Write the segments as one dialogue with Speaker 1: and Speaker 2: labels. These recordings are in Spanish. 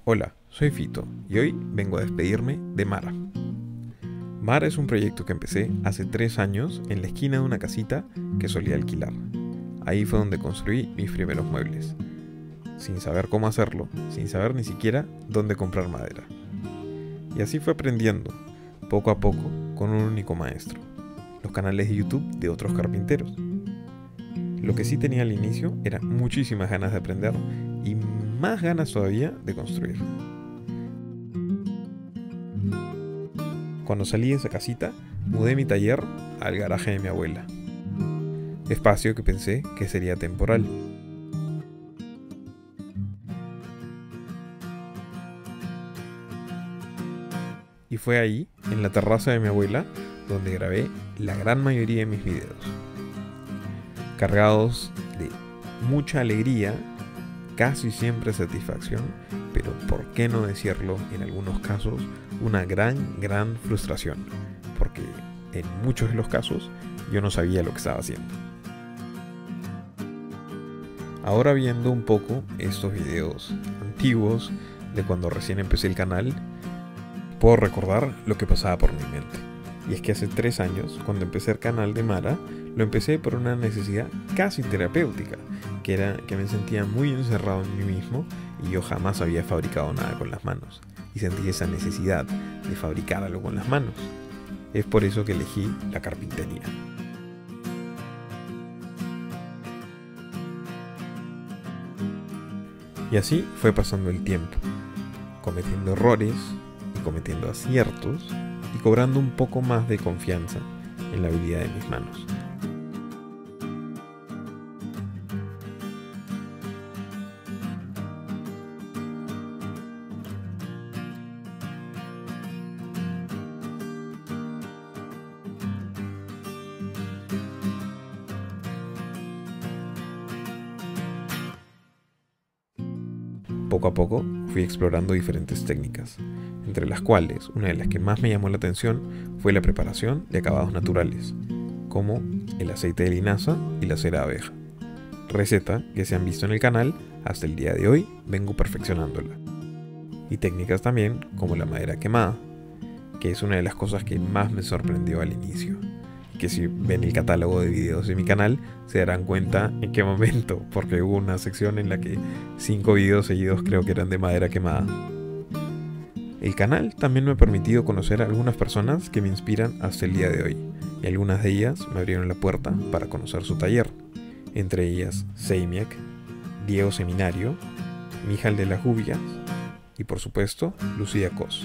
Speaker 1: Hola, soy Fito y hoy vengo a despedirme de Mara. Mara es un proyecto que empecé hace 3 años en la esquina de una casita que solía alquilar. Ahí fue donde construí mis primeros muebles, sin saber cómo hacerlo, sin saber ni siquiera dónde comprar madera. Y así fue aprendiendo, poco a poco, con un único maestro, los canales de YouTube de otros carpinteros. Lo que sí tenía al inicio era muchísimas ganas de aprender y más ganas todavía de construir. Cuando salí de esa casita, mudé mi taller al garaje de mi abuela, espacio que pensé que sería temporal. Y fue ahí, en la terraza de mi abuela, donde grabé la gran mayoría de mis videos, cargados de mucha alegría, casi siempre satisfacción, pero por qué no decirlo en algunos casos, una gran frustración, porque en muchos de los casos yo no sabía lo que estaba haciendo. Ahora viendo un poco estos videos antiguos de cuando recién empecé el canal, puedo recordar lo que pasaba por mi mente. Y es que hace 3 años, cuando empecé el canal de Mara, lo empecé por una necesidad casi terapéutica, que era que me sentía muy encerrado en mí mismo y yo jamás había fabricado nada con las manos. Y sentí esa necesidad de fabricar algo con las manos. Es por eso que elegí la carpintería. Y así fue pasando el tiempo, cometiendo errores y cometiendo aciertos y cobrando un poco más de confianza en la habilidad de mis manos. Poco a poco fui explorando diferentes técnicas, entre las cuales una de las que más me llamó la atención fue la preparación de acabados naturales, como el aceite de linaza y la cera de abeja, receta que se han visto en el canal hasta el día de hoy vengo perfeccionándola, y técnicas también como la madera quemada, que es una de las cosas que más me sorprendió al inicio, que si ven el catálogo de videos de mi canal se darán cuenta en qué momento, porque hubo una sección en la que 5 videos seguidos creo que eran de madera quemada. El canal también me ha permitido conocer a algunas personas que me inspiran hasta el día de hoy, y algunas de ellas me abrieron la puerta para conocer su taller, entre ellas Seimiak, Diego Seminario, Mijal de las Gubias y por supuesto Lucía Cos.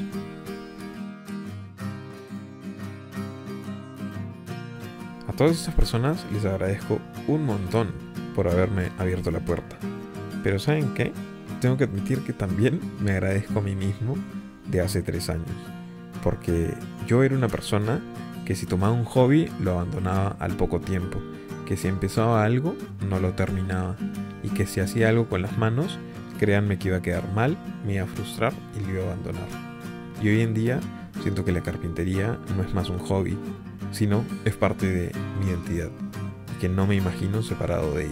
Speaker 1: A todas estas personas les agradezco un montón por haberme abierto la puerta. Pero ¿saben qué? Tengo que admitir que también me agradezco a mí mismo de hace 3 años. Porque yo era una persona que si tomaba un hobby lo abandonaba al poco tiempo. Que si empezaba algo no lo terminaba. Y que si hacía algo con las manos, créanme que iba a quedar mal, me iba a frustrar y lo iba a abandonar. Y hoy en día siento que la carpintería no es más un hobby, sino es parte de mi identidad, y que no me imagino separado de ella.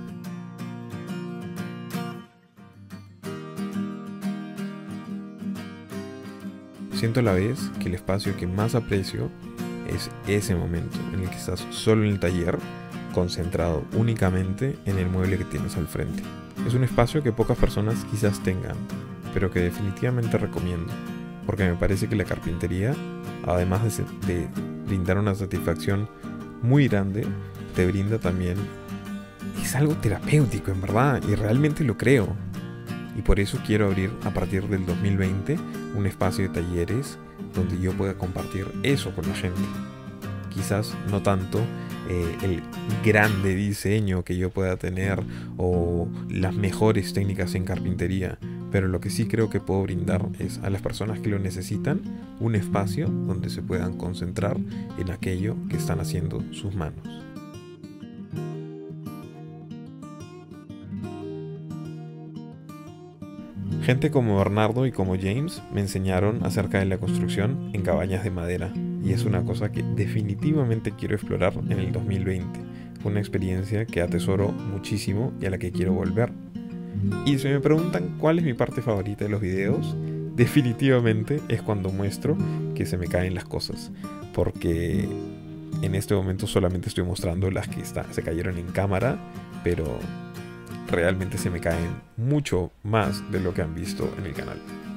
Speaker 1: Siento a la vez que el espacio que más aprecio es ese momento en el que estás solo en el taller, concentrado únicamente en el mueble que tienes al frente. Es un espacio que pocas personas quizás tengan, pero que definitivamente recomiendo, porque me parece que la carpintería, además de brindar una satisfacción muy grande, te brinda también, es algo terapéutico en verdad, y realmente lo creo. Y por eso quiero abrir a partir del 2020 un espacio de talleres donde yo pueda compartir eso con la gente. Quizás no tanto el grande diseño que yo pueda tener o las mejores técnicas en carpintería, pero lo que sí creo que puedo brindar es a las personas que lo necesitan un espacio donde se puedan concentrar en aquello que están haciendo sus manos. Gente como Bernardo y como James me enseñaron acerca de la construcción en cabañas de madera, y es una cosa que definitivamente quiero explorar en el 2020. Fue una experiencia que atesoro muchísimo y a la que quiero volver. Y si me preguntan cuál es mi parte favorita de los videos, definitivamente es cuando muestro que se me caen las cosas, porque en este momento solamente estoy mostrando las que se cayeron en cámara, pero realmente se me caen mucho más de lo que han visto en el canal.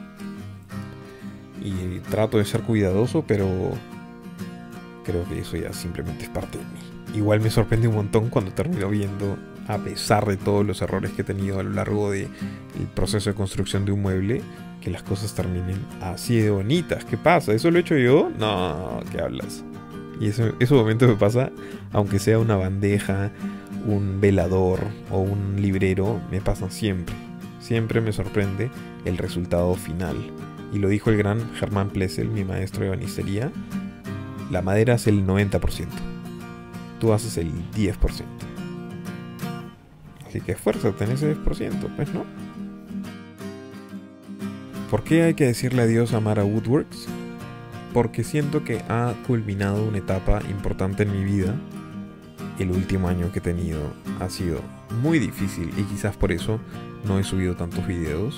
Speaker 1: Y trato de ser cuidadoso, pero creo que eso ya simplemente es parte de mí. Igual me sorprende un montón cuando termino viendo, a pesar de todos los errores que he tenido a lo largo del proceso de construcción de un mueble, que las cosas terminen así de bonitas. ¿Qué pasa? ¿Eso lo he hecho yo? No, ¿qué hablas? Y ese momento me pasa, aunque sea una bandeja, un velador o un librero, me pasan siempre. Siempre me sorprende el resultado final. Y lo dijo el gran Germán Plessel, mi maestro de ebanistería: la madera es el 90%. Tú haces el 10%. Así que esfuérzate en ese 10%, pues, ¿no? ¿Por qué hay que decirle adiós a Mara Woodworks? Porque siento que ha culminado una etapa importante en mi vida. El último año que he tenido ha sido muy difícil y quizás por eso no he subido tantos videos.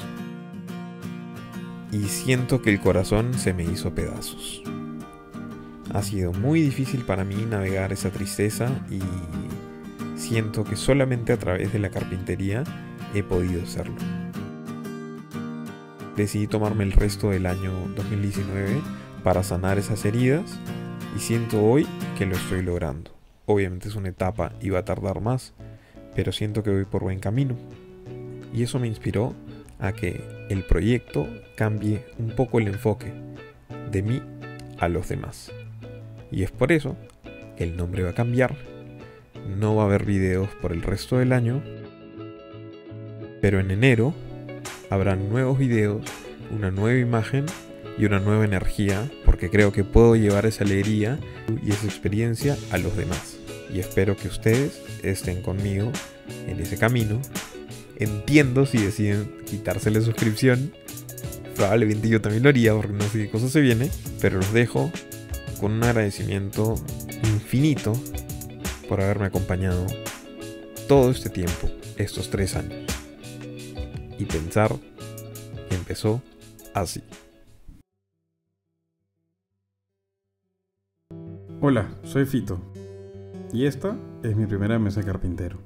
Speaker 1: Y siento que el corazón se me hizo pedazos. Ha sido muy difícil para mí navegar esa tristeza y siento que solamente a través de la carpintería he podido hacerlo. Decidí tomarme el resto del año 2019 para sanar esas heridas y siento hoy que lo estoy logrando. Obviamente es una etapa y va a tardar más, pero siento que voy por buen camino. Y eso me inspiró a que el proyecto cambie un poco el enfoque de mí a los demás. Y es por eso que el nombre va a cambiar. No va a haber videos por el resto del año, pero en enero habrá nuevos videos, una nueva imagen y una nueva energía, porque creo que puedo llevar esa alegría y esa experiencia a los demás. Y espero que ustedes estén conmigo en ese camino. Entiendo si deciden quitarse la suscripción. Probablemente yo también lo haría, porque no sé qué cosa se viene. Pero los dejo con un agradecimiento infinito por haberme acompañado todo este tiempo, estos 3 años. Y pensar que empezó así.
Speaker 2: Hola, soy Fito. Y esta es mi primera mesa de carpintero.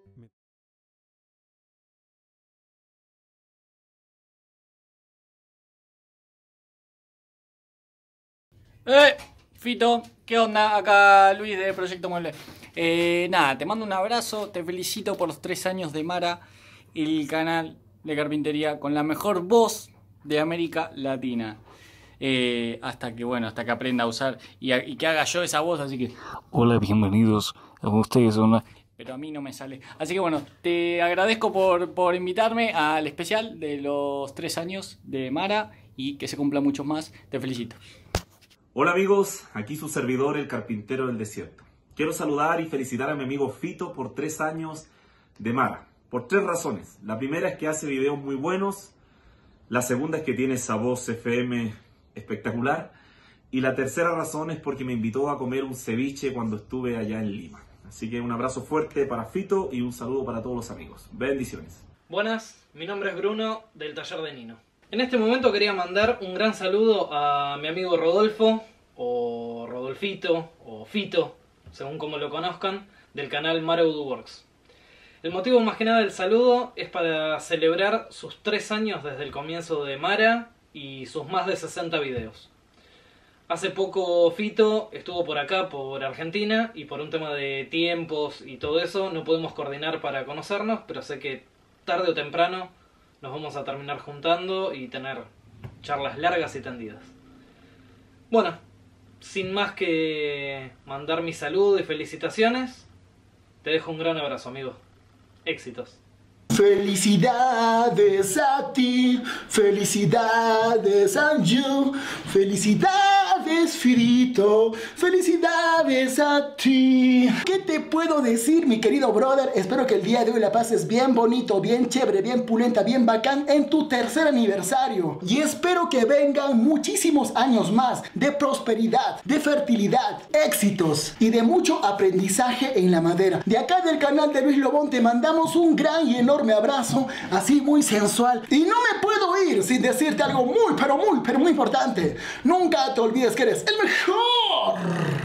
Speaker 3: Fito, ¿qué onda? Acá Luis de Proyecto Mueble. Nada, te mando un abrazo, te felicito por los 3 años de Mara, el canal de carpintería con la mejor voz de América Latina. Hasta que aprenda a usar y que haga yo esa voz, así que... Hola, bienvenidos a ustedes. Pero a mí no me sale. Así que bueno, te agradezco por invitarme al especial de los 3 años de Mara y que se cumpla muchos más. Te felicito.
Speaker 4: Hola amigos, aquí su servidor, el carpintero del desierto. Quiero saludar y felicitar a mi amigo Fito por 3 años de Mara, por 3 razones. La primera es que hace videos muy buenos, la segunda es que tiene esa voz FM espectacular y la tercera razón es porque me invitó a comer un ceviche cuando estuve allá en Lima. Así que un abrazo fuerte para Fito y un saludo para todos los amigos. Bendiciones.
Speaker 5: Buenas, mi nombre es Bruno del taller de Nino. En este momento quería mandar un gran saludo a mi amigo Rodolfo, o Rodolfito, o Fito, según como lo conozcan, del canal Mara Woodworks. El motivo más que nada del saludo es para celebrar sus 3 años desde el comienzo de Mara y sus más de 60 videos. Hace poco Fito estuvo por acá, por Argentina, y por un tema de tiempos y todo eso no podemos coordinar para conocernos, pero sé que tarde o temprano nos vamos a terminar juntando y tener charlas largas y tendidas. Bueno, sin más que mandar mi saludo y felicitaciones, te dejo un gran abrazo, amigo. Éxitos.
Speaker 6: Felicidades a ti, felicidades a you, felicidades. Felicidades, Firito. Felicidades a ti. ¿Qué te puedo decir, mi querido brother? Espero que el día de hoy la pases bien bonito, bien chévere, bien pulenta, bien bacán en tu tercer aniversario. Y espero que vengan muchísimos años más de prosperidad, de fertilidad, éxitos y de mucho aprendizaje en la madera. De acá del canal de Luis Lobón te mandamos un gran y enorme abrazo, así muy sensual. Y no me puedo ir sin decirte algo muy, pero muy importante. Nunca te olvides que eres el mejor.